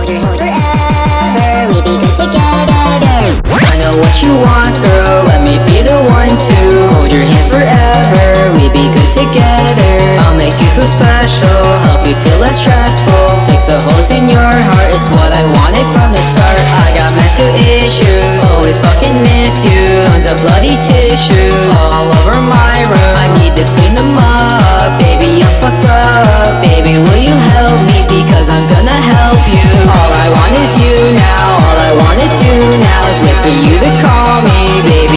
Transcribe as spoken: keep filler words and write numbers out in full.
hold your hand forever. We be good together. I know what you want, girl, let me be the one to hold your hand forever. We be good together. I'll make you feel special, help you feel less stressful. Fix the holes in your heart, it's what I wanted from the start. I got mental issues, always fucking miss you. Tons of bloody tissues all over my room. I need to clean them up, baby, I'm fucked up. Baby, will you help me, because I'm gonna help you.